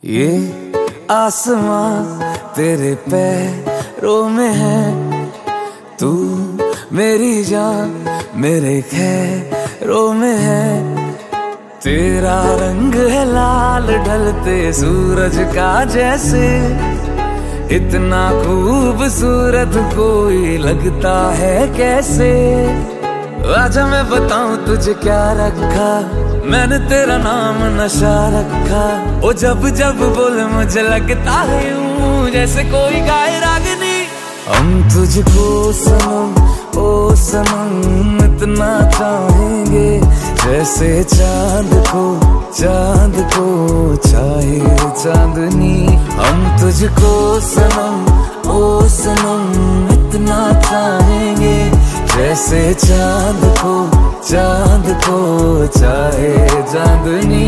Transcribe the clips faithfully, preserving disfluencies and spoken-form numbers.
ये आसमां तेरे पैरों में है, तू मेरी जान मेरे खैरों में है। तेरा रंग है लाल ढलते सूरज का जैसे, इतना खूबसूरत कोई लगता है कैसे। आजा मैं बताऊं तुझे क्या रखा, मैंने तेरा नाम नशा रखा। ओ जब जब बोले मुझे लगता है यूं जैसे कोई गाए रागनी। हम तुझको सनम ओ सनम इतना चाहेंगे, जैसे चांद को चांद को चाहे चांदनी। हम तुझको सनम ओ सनम इतना चाहेंगे, जैसे चांद को चांद को चाहे चांदनी।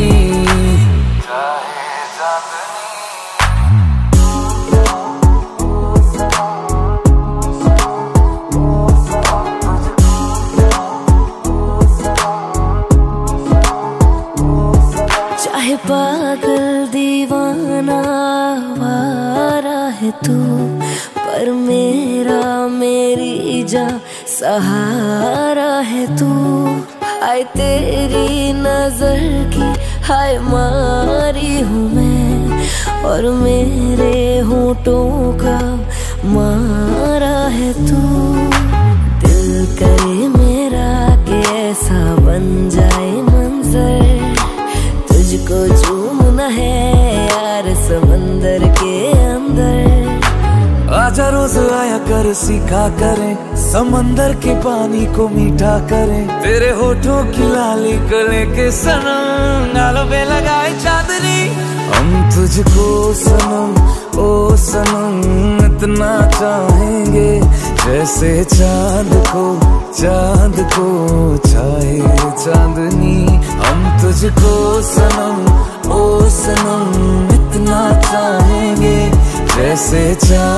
चाहे चांदनी। चाहे पागल दीवाना वारा है तू, पर मेरा मेरी जा सहारा है तू। हाय तेरी नजर की हाय मारी हूँ मैं, और मेरे होठों का मारा है तू। दिल करे मेरा कि ऐसा बन जाए मंजर, तुझको झूमना है यार समंदर के अंदर। आजा रोज आया कर सीखा करें, समंदर के पानी को मीठा करें। तेरे होठों की लाली गले के सनम गालों पे लगाए चांदनी। हम तुझको सनम ओ सनम इतना चाहेंगे, जैसे चांद को चांद को चाहे चांदनी। हम तुझको सनम ओ सनम इतना चाहेंगे, जैसे चांद